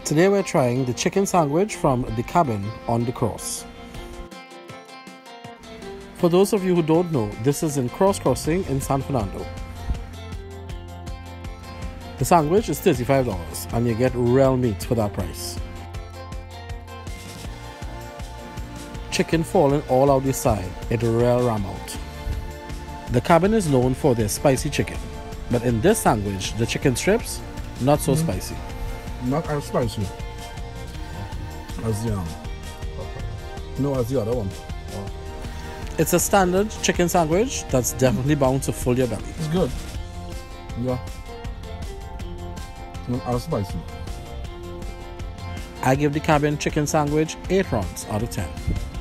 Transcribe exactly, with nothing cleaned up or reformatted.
Today we're trying the chicken sandwich from the cabin on the cross. For those of you who don't know, this is in Cross Crossing in San Fernando. The sandwich is thirty-five dollars and you get real meat for that price. Chicken falling all out the side, it real ram out. The cabin is known for their spicy chicken, but in this sandwich, the chicken strips, not so mm-hmm. spicy. Not as spicy as the um, no, as the other one. Oh. It's a standard chicken sandwich that's definitely bound to fill your belly. It's good. Yeah. Not as spicy. I give the cabin chicken sandwich eight rounds out of ten.